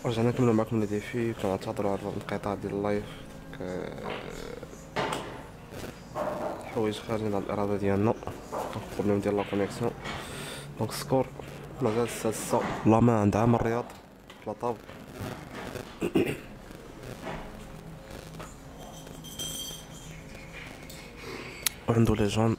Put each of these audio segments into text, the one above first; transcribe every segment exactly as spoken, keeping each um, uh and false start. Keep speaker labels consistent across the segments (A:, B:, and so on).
A: رجعنا نكملو معاكم لي ديفي، كنعتذروا على الانقطاع ديال اللايف. ك- الحوايج خارجين على الاراده ديالنا، بروبليم ديال لا كونيكسيون. دونك سكور مازال سادسة، لا مان عند عامر الرياض في لاطاب. وعندو لي جون.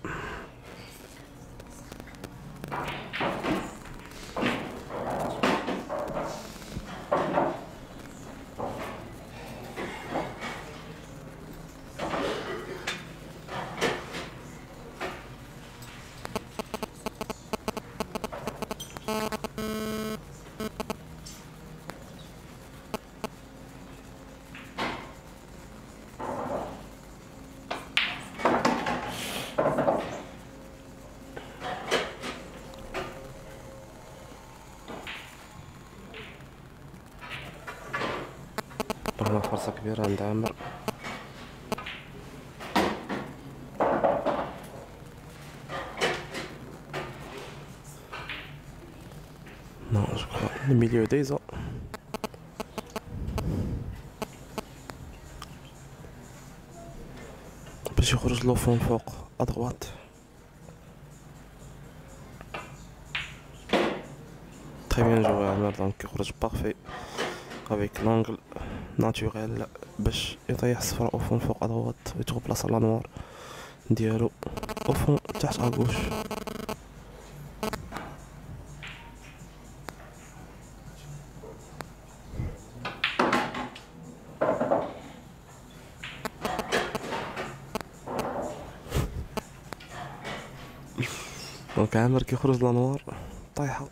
A: هنا فرصة كبيرة عند عامر. نو جو كخوا الميليو ديزا. باش يخرج لوفون فوق ادغوات. تري بيان جوي عامر، دونك يخرج بارفي افيك لونغل ناتوريل باش يطيح الصفرا اوفون فوق ادغوات ويتغو بلاصة لا نوار ديالو اوفون تحت اغوش. دونك عامر كيخرج لا نوار طايحة.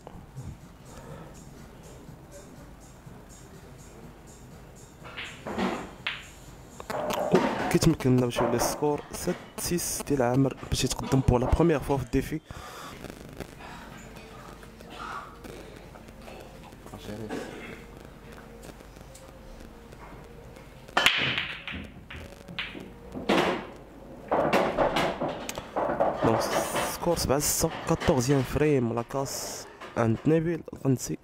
A: كيتمكن باش يولي السكور سبعة ستة ديال عامر باش يتقدم بور لا بروميير فوا في الديفي. دونك سكور سبعة ستة، كاطورزيام فريم لا كاس عند نبيل القنسي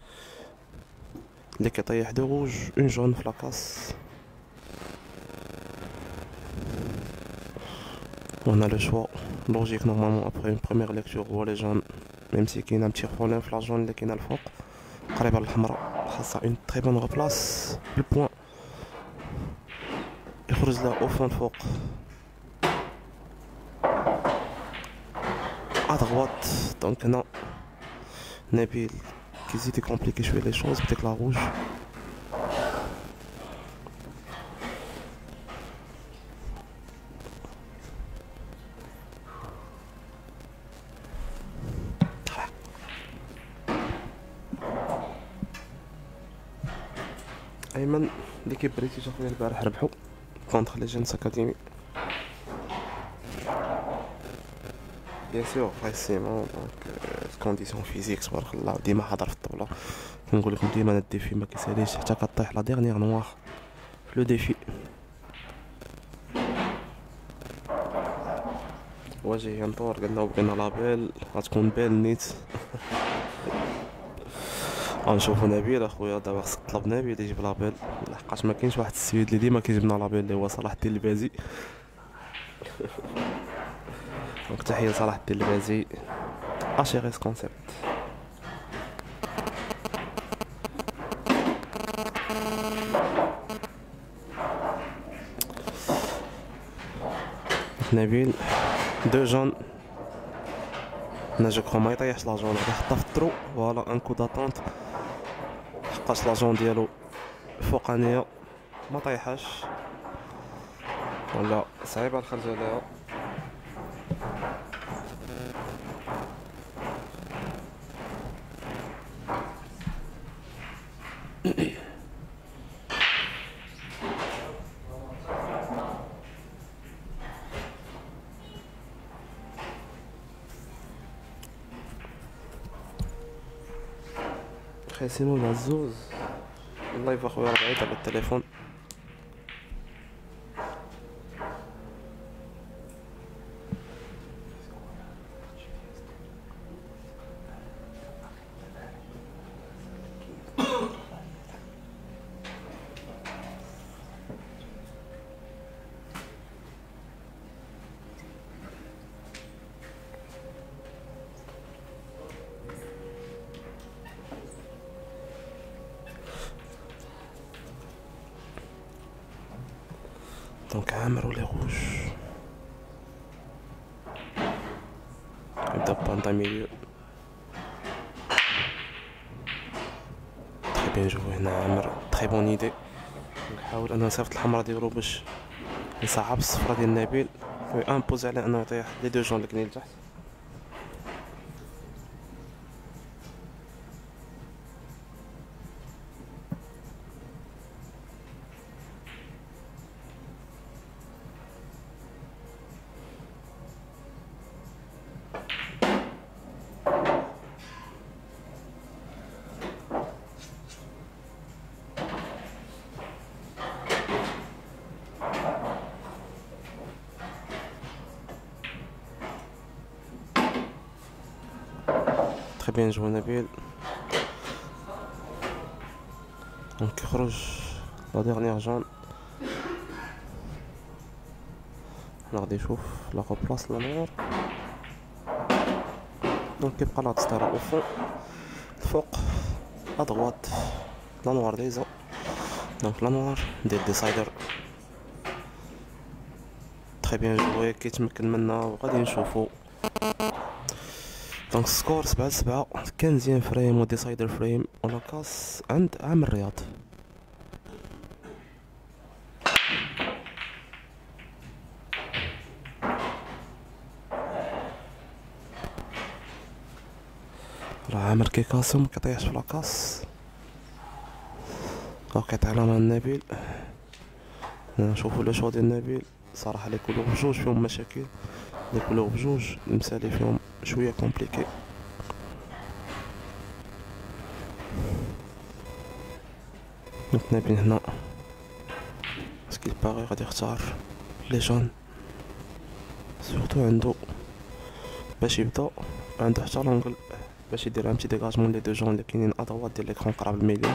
A: اللي كيطيح دو روج اون جون في لاكاس. وهنا لو شوا لوجيك نورمالمون ابخي اون بروميير ليكتور هو لي جون، ميم سي كاين ان بتي بروبليم في لا جون اللي كاينه الفوق قريبه للحمراء، خاصها اون تري بون غوبلاس بالبوان يخرج لها اوفون فوق ادغوات. دونك هنا نبيل كيزيد يكومبليكي شويه لي شوز بديك لا روج. ايمن ليكيب بريتيش اخويا البارح ربحو كونتر لي جينس اكاديمي. بيان سور فايسيمون، دونك كونديسيون فيزيك تبارك الله ديما حاضر في الطبله. كنقول لكم ديما هاد الديفي ما كيساليش حتى كطيح لا ديرنيير نوار في لو ديفي. واجي ينطور قالنا بغينا لابيل غتكون بيل نيت. غنشوفو نبيل اخويا دابا خصك تطلب نبيل يجيب لابيل، لحقاش ما كاينش واحد السيد اللي ديما كيجيب لنا لابيل اللي هو صلاح الدين البازي. دونك تحيه صلاح الدين البازي اشيريس كونسيبت. نبيل دو جون. انا جو كخوا ما يطيحش لا جون، غادي يحطها في الطرو. فوالا ان كو داتونت حقاش لا جون ديالو فوقانيه ما طيحاش، ولا صعيبه الخرج عليها. خايسينو العزوز اللايف اخويا راه بعيد على التليفون. دونك عامر ولي غوج يبدا باندا ميليو. تري بيان جوي هنا عامر، تري بون ايدي. نحاول انا نصيفط الحمرا ديالو باش يصعب الصفرة ديال نبيل ويامبوز عليه انه يطيح لي دو جون الكني لتحت. تري بيان جوي نبيل. دونك يخرج لا ديرنيير جون. انا غادي نشوف لا بلاص لانوار. دونك كيبقى لا تسطيرة او فون الفوق ادغوات لانوار ديزا. دونك لانوار ندير ديسايدر. تري بيان جوي كيتمكن منا وغادي نشوفو. دونك سكور سبعة سبعة. كنزيان فريم و ديسايدر فريم و لاكاس عند عامر الرياض. راه عامر كيكاسو مكيطيحش في لاكاس او كيعطي علامة لنبيل. نشوفو لو شو ديال نبيل. صراحة لي كولور بجوج فيهم مشاكل، لي كولور بجوج المسالي فيهم شوية كومبليكي. دونك نبيل هنا سكيل باغي غادي يختار لي جون سورتو عندو باش يبدا، عندو حتى لونغل باش يدير ان بتي ديغاجمون لي دو جون اللي كاينين ادروات ديال ليكرون قراب الميليو.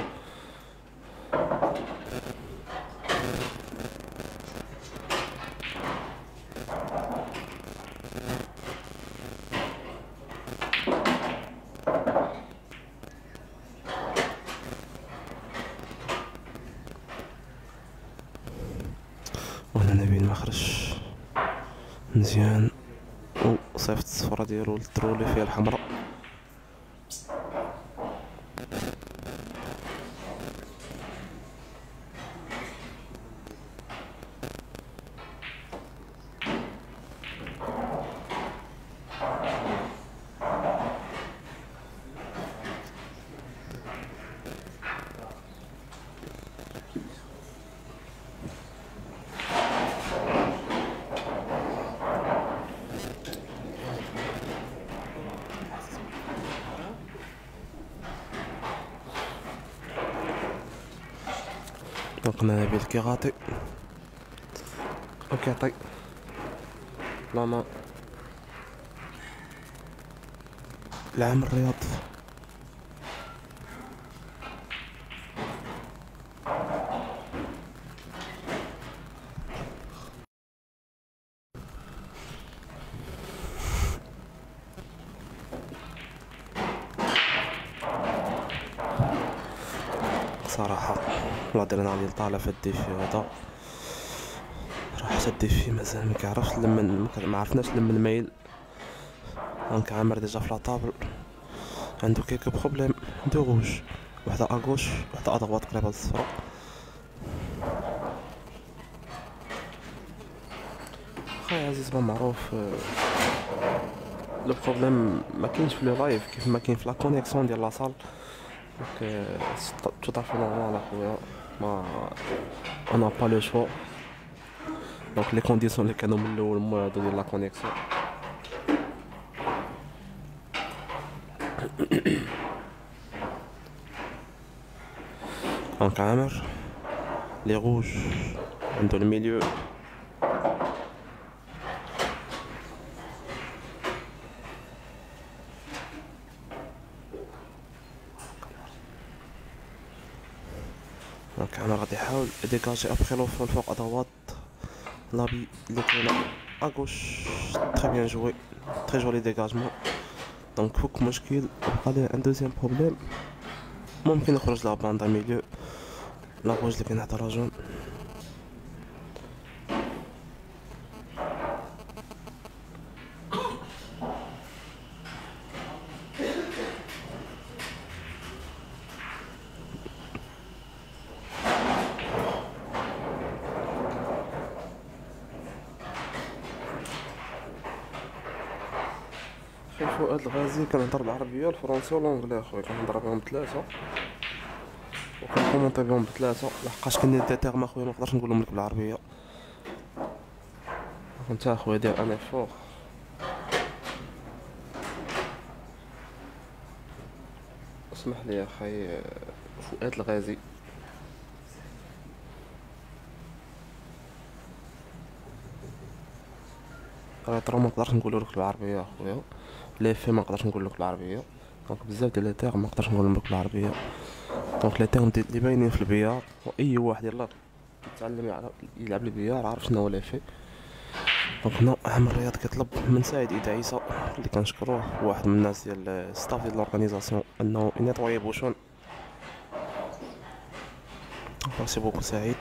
A: وهنا نبيل مخرج مزيان و صيفط الصفرة ديالو للدرو اللي فيها الحمراء. دونك نبيل كيغاطي و كيعطي لامان لعامر الرياض. صراحة الادرينالين طالع في الديفي هذا، راه حتى الديفي مازال مكيعرفش نلمن، معرفناش نلمن الميل. دونك عامر ديجا في لاطابل عندو كيكو بروبليم. دو روج، وحدة اغوش وحدة ادغوات قريبة للصفرا. خويا عزيز ما معروف لو بروبليم ما كاينش في لو لايف كيف ما كاين في لا كونيكسيون ديال لاصال. دونك تو طافي نورمال اخويا، ما انا با لو شوا. دونك لي كونديسيون اللي كانوا من الاول هما هادو ديال لا كونيكسيون. دونك عامر لي روج عندو الميليو. دونك عامر غادي يحاول ديكاجي ابخي لو فوق الفوق ادوات لابي اللي كاينه اغوش. تري بيان جوي، تري جولي ديغاجمون. دونك فوق مشكل بقى ليه ان دوزيام بروبليم، ممكن يخرج لا باندا ميليو لا روج اللي كاين حدا لا جون. اخي فؤاد الغازي كنهضر بالعربيه الفرنسيه والانجلي اخويا، كنهضر بهم بثلاثه وكنكومونطي بهم بثلاثه، لحقاش كاين دي تيرم اخويا منقدرش نقولهم لك بالعربيه. انت اخويا دير ان افور. اسمح لي يا اخي، فؤاد الغازي. راه ترى ما نقدرش نقولوا لك بالعربيه اخويا، لي في ما نقدرش نقول لك بالعربيه، دونك بزاف ديال لي تيرم ما نقدرش نقولهم لك بالعربيه. دونك لي تيرم اللي باينين في البيار، واي واحد يلاه كيتعلم يعرف يلعب البيار عارف شنو هو لي في. دونك هنا عام الرياض كيطلب من سعيد إيد عيسى اللي كنشكروه، واحد من الناس ديال ستاف ديال لورغانيزاسيون، انه ينيطوي بوشون. ميرسي بوكو سعيد.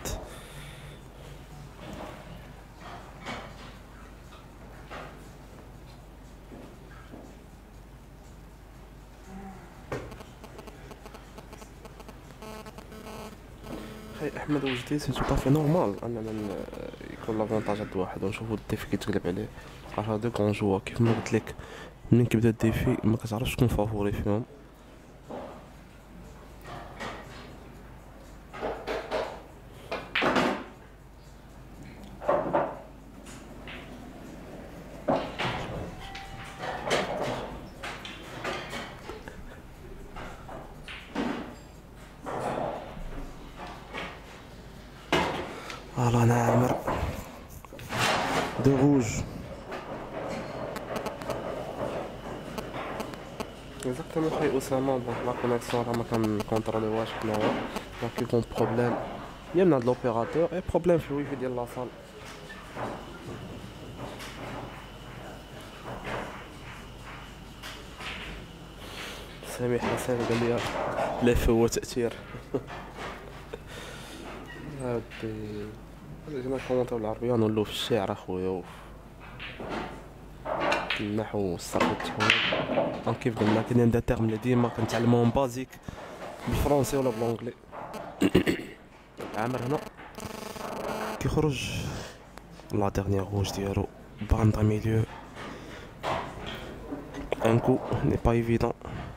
A: خي احمد وجدي سي تو طافي نورمال اننا ن- يكون لافونتاج عند واحد ونشوفو الديفي كيتغلب عليه. راه دو كون جوا كيف ما قلت لك، منين كيبدا الديفي ما كتعرفش شكون فافوري فيهم. فوالا انا عامر دو روج. اكزاكتومون خي اسامه، دونك لا كونيكسيون راه ما كنكونتروليوهاش حنايا، دونك كيكون بروبليم يا من هاد لوبيراتور اي بروبليم في الويفي ديال لاصال. سامي حسن قال لي لا هو تاثير. هادي جينا نكومونطيو بالعربيه نولو في الشعر اخويا وفي النحو والصرف والتحويل. دونك كيف قلنا كاينين دي تيرم اللي ديما كنتعلموهم بازيك بالفرنسي ولا بالانجلي. عامر هنا كيخرج لا ديرنيير روج ديالو باندا ميليو، ان كو ني با ايفيدون.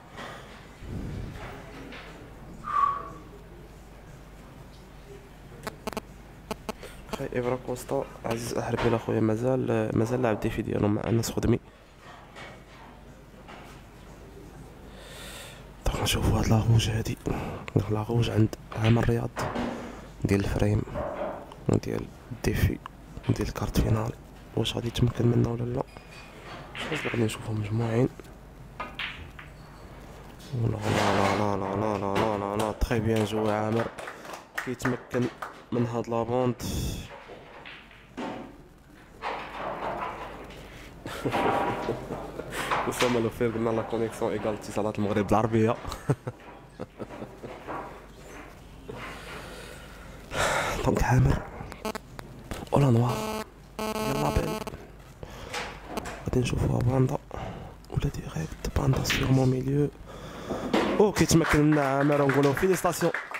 A: خي ايفرا كوستا عزيز احربي اخويا مازال مازال لاعب ديفي ديالو مع ناس خدمي. دونك نشوفو هاد لاغوج هادي، لاغوج عند عام الرياض ديال الفريم وديال الديفي وديال الكارت فينال، واش غادي يتمكن منا ولا لا؟ واش غادي نشوفو مجموعين. لا لا لا لا لا لا لا لا لا تري بيان جوي عامر، كيتمكن من هاد لابوند. اسامه لو فير قلنا لا كونيكسيون ايكال اتصالات المغرب بالعربيه. دونك عامر اولا نوار يلا بال غادي نشوفوها باندا ولا ديريكت باندا سيغمون ميليو. او كيتمكن من عامر ونقولو فيليستاسيون.